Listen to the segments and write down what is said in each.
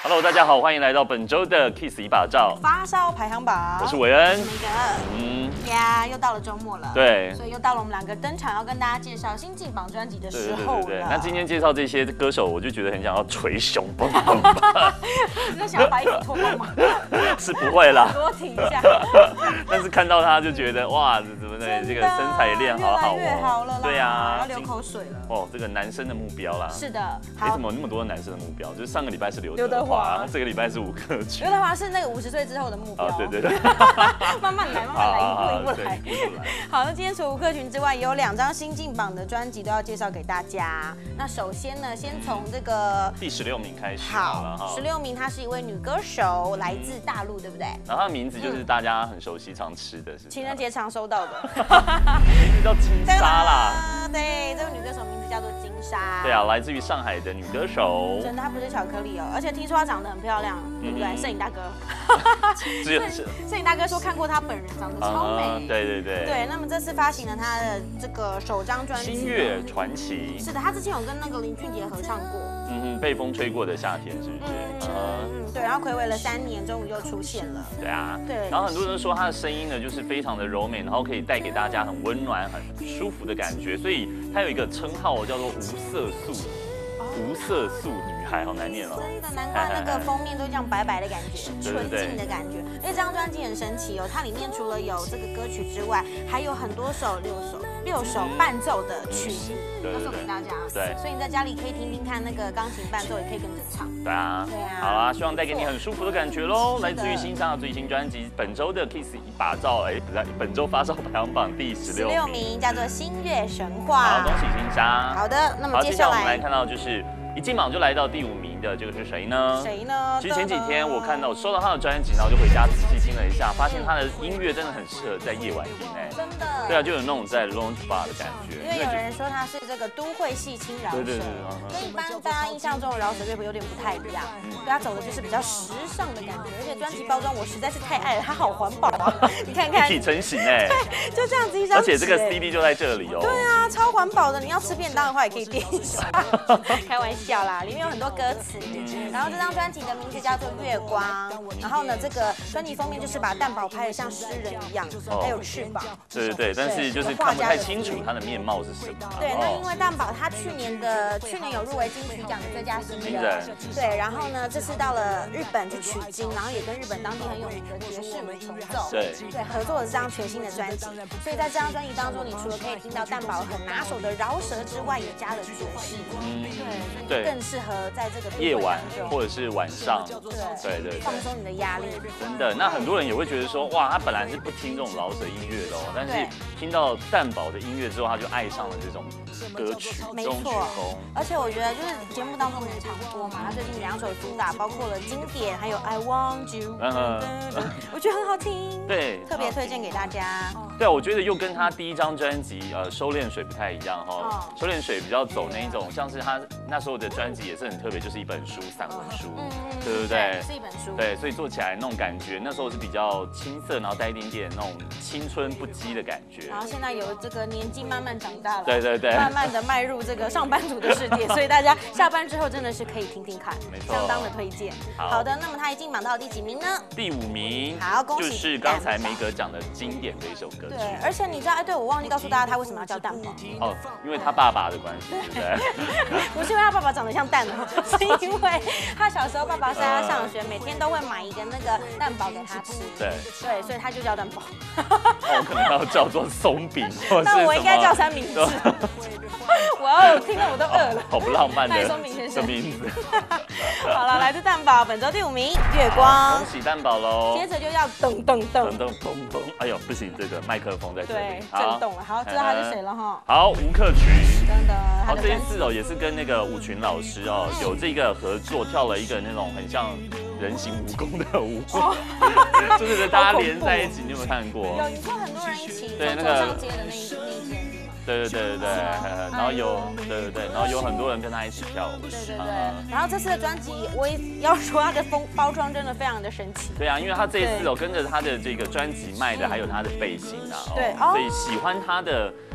Hello， 大家好，欢迎来到本周的 Kiss 一把照发烧排行榜。 我是韦恩。 呀，又到了周末了。 对， 所以又到了我们两个登场要跟大家介绍新进榜专辑的时候了。 对。那今天介绍这些歌手，我就觉得很想要捶胸蹦。 你在想要把衣服脱光吗？ 是不会啦， 多停一下。 但是看到他就觉得哇，怎么的，这个身材练好好哦。 越来越好了啦。 对呀， 要流口水了。 哦，这个男生的目标啦。 是的。 为什么那么多男生的目标？就是上个礼拜是刘德华，这个礼拜是吴克群。 刘德华是那个50岁之后的目标。 对。 慢慢来，一步一步来。好，那今天除了吴克群之外，也有2张新进榜的专辑都要介绍给大家。那首先呢，先从这个第16名开始。 好，16名，她是一位女歌手，来自大陆，对不对？ 然后她的名字就是大家很熟悉、常吃的，是情人节常收到的。 名字叫金莎啦。 对，这个女歌手名字叫做金莎。 对啊，来自于上海的女歌手。 真的，她不是巧克力哦，而且听说她长得很漂亮，对不对？摄影大哥。摄影大哥说看过她本人，长得超美。 对。 对，那么这次发行了她的这个首张专辑《 星月传奇》。 是的，她之前有跟那个林俊杰合唱过。 被风吹过的夏天，是不是？ 对，然后睽违了3年，终于又出现了。 对啊。 对。 然后很多人说她的声音呢，就是非常的柔美，然后可以带给大家很温暖、很舒服的感觉，所以她有一个称号叫做无色素女孩，好难念哦。 真的，难怪那个封面都这样白白的感觉，纯净的感觉。而且这张专辑很神奇哦，它里面除了有这个歌曲之外，还有很多首6首伴奏的曲子要送给大家。 对， 所以你在家里可以听听看那个钢琴伴奏，也可以跟着唱。 对啊。好啦，希望带给你很舒服的感觉喽。来自于新上的最新专辑，本周的 Kiss 一把照，不是，本周发烧排行榜第16名， 叫做《星月神话》。 好，恭喜新莎。 好的，那么接下来我们来看到就是一进榜就来到第5名的这个是谁呢？其实前几天我收到他的专辑，然后就回家仔细听了一下，发现他的音乐真的很适合在夜晚听真的。 对啊，就有那种在 lounge bar 的感觉。 因为有人说他是这个都会系轻饶舌，跟一般大家印象中的饶舌乐谱有点不太一样。对，他走的就是比较时尚的感觉，而且专辑包装我实在是太爱了，它好环保啊！你看看， 一体成型对，就这样子一张。 而且这个 CD 就在这里哦。 对啊，超环保的，你要吃便当的话也可以垫一下。开玩笑啦，里面有很多歌词。然后这张专辑的名字叫做《月光》，然后呢，这个专辑封面就是把蛋宝拍得像诗人一样，还有翅膀。 对，但是就是看不太清楚他的面貌是什么。 对，那因为蛋宝他去年有入围金曲奖的最佳新人，对，然后呢，这次到了日本去取经，然后也跟日本当地很有名的爵士舞重奏，对，合作了这张全新的专辑。所以在这张专辑当中，你除了可以听到蛋宝很拿手的饶舌之外，也加了爵士，对，更适合在这个夜晚或者是晚上，对， 放松你的压力。 真的，那很多人也会觉得说，哇，他本来是不听这种饶舌音乐的哦，但是听到蛋宝的音乐之后，他就爱上了这种歌曲， 没错。而且我觉得就是节目当中我们常播嘛，他最近2首主打包括了经典，还有 I Want You， 我觉得很好听，对，特别推荐给大家。 对，我觉得又跟他第1张专辑收敛水不太一样哈，收敛水比较走那一种，像是他那时候的专辑也是很特别，就是一本书，散文书，对不对？ 是一本书， 对，所以做起来那种感觉，那时候是比较青涩，然后带一点点那种青春不羁的感觉。 然后现在有这个年纪慢慢长大了， 对， 慢慢的迈入这个上班族的世界，所以大家下班之后真的是可以听听看， 没错， 相当的推荐。好的，那么他一进榜到第几名呢？ 第5名。 好，恭喜！ 就是刚才梅格讲的经典的一首歌曲。 对，而且你知道，对，我忘记告诉大家他为什么要叫蛋宝。 哦，因为他爸爸的关系，对不对？ 不是因为他爸爸长得像蛋哦，是因为他小时候爸爸带他上学，每天都会买一个那个蛋堡给他吃。对，所以他就叫蛋堡。 我可能要叫做松饼，或者是那我应该叫3明治。我要听到我都饿了。 好不浪漫的松饼先生名字。 好了，来自蛋堡，本周第5名，月光。 恭喜蛋堡喽！ 接着就要噔噔噔噔噔嘣嘣，哎呦，不行，这个麦克风在这里， 对，震动了。好，知道他是谁了哈。 好，吴克群。 真的。 好，这一次也是跟那个舞群老师有这个合作，跳了一个那种很像人形蜈蚣的舞，就是大家连在一起，你有没有看过？ 有，你说很多人一起对那个上街的那一间。 对，然后然后有很多人跟他一起跳舞。 对。然后这次的专辑，我也要说它的包装真的非常的神奇。 对啊，因为他这一次跟着他的这个专辑卖的还有他的背心啊， 对， 所以喜欢他的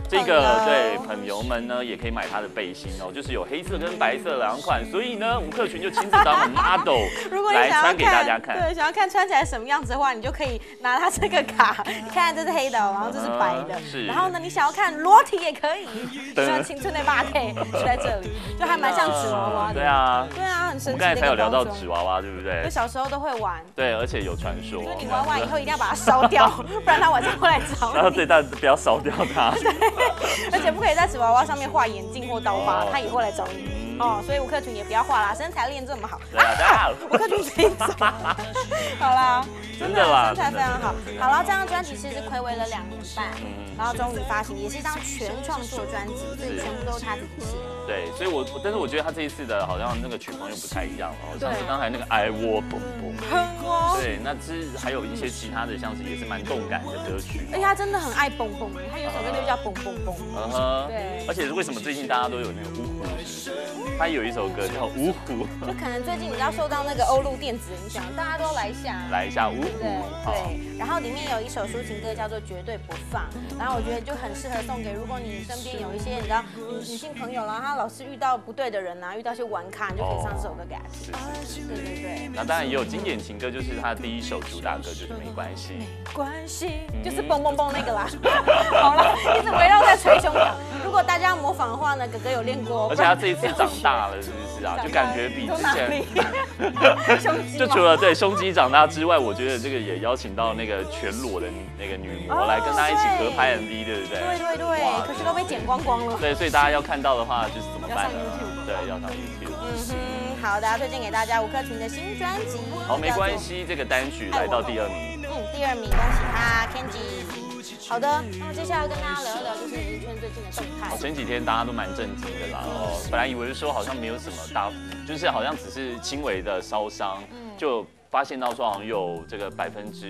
这个对朋友们呢，也可以买他的背心哦，就是有黑色跟白色两款，所以呢，吴克群就亲自当了 model 来穿给大家看。 对，想要看穿起来什么样子的话，你就可以拿他这个卡，你看这是黑的，然后这是白的， 是。 然后呢，你想要看裸体也可以，像青春的8K 就在这里，就还蛮像纸娃娃的。 对啊， 对啊，很神奇。 我们刚才才有聊到纸娃娃，对不对？ 我小时候都会玩。 对，而且有传说， 你玩完以后一定要把它烧掉，不然它晚上会来找你。 然后对，但不要烧掉它。 对，而且不可以在纸娃娃上面画眼镜或刀疤，它也会来找你。哦，所以吴克群也不要画啦，身材练这么好。吴克群飞走。好啦，真的身材非常好。好了，这张专辑其实睽违了2年半，然后终于发行，也是一张全创作专辑，所以全部都是他自己写的。 对，所以但是我觉得他这一次的好像那个曲风又不太一样哦，像是刚才那个爱我蹦蹦，对，那还有一些其他的，像是也是蛮动感的歌曲。 而且他真的很爱蹦蹦，他有首歌就叫蹦蹦蹦。对。 而且为什么最近大家都有那个呜呼？他有一首歌叫呜呼， 就可能最近比较受到那个欧陆电子影响，大家都来一下呜呼。 对。然后里面有一首抒情歌叫做《绝对不放》，然后我觉得就很适合送给如果你身边有一些你知道女性朋友啦，她老是遇到不对的人啊，遇到一些玩咖，你就可以唱这首歌给她听。对。 那当然也有经典情歌，就是他第一首主打歌就是没关系， 没关系，就是蹦蹦蹦那个啦。好了，一直围绕在捶胸膛。如果大家要模仿的话呢，哥哥有练过。 而且他这一次长大了，是不是啊？就感觉比之前，就除了对胸肌长大之外，我觉得这个也邀请到那个全裸的那个女模来跟他一起合拍 MV， 对不对？ 对，可是都被剪光光了。 对，所以大家要看到的话，就是怎么办呢？对，要上 YouTube。 好的，推荐给大家吴克群的新专辑。 好，没关系，这个单曲来到第2名。 第2名，恭喜他 Kenji。好的，那么接下来跟大家聊一聊就是演艺圈最近的动态。 前几天大家都蛮震惊的啦，本来以为说好像没有什么大，就是好像只是轻微的烧伤，就发现到说好像有这个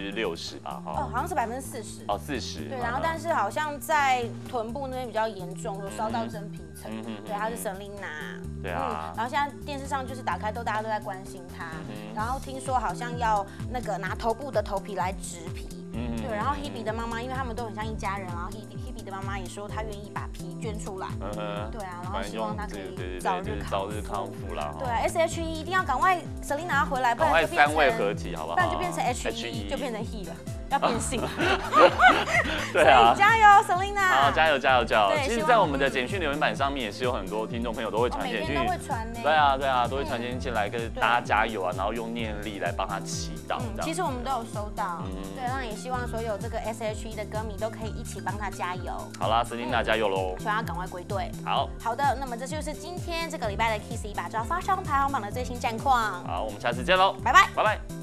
60%吧， 好像是40%。 40。 对，然后但是好像在臀部那边比较严重，有烧到真皮层。对，她是 Selina。 对啊。 然后现在电视上就是打开大家都在关心她，然后听说好像要那个拿头部的头皮来植皮。对，然后 Hebe 的妈妈，因为他们都很像一家人，然后 Hebe 的妈妈也说她愿意把皮捐出来。对啊，然后希望她可以早日康复啦。对啊 ，SHE 一定要赶快 Selina 回来，不然就变成3位合体，好不好？ 不然就变成 HE， 就变成 He 了。要变性， 对啊， 加油 ，Selina！ 好，加油！其实，在我们的简讯留言板上面也是有很多听众朋友都会传简讯， 都会传呢。 对啊，都会传简讯来跟大家加油啊，然后用念力来帮他祈祷。 其实我们都有收到，对，那也希望所有这个 SHE 的歌迷都可以一起帮他加油。 好啦 ，Selina 加油喽！ 希望他赶快归队。好的，那么这就是今天这个礼拜的 Kiss 一把照发烧排行榜的最新战况。 好，我们下次见喽， 拜拜。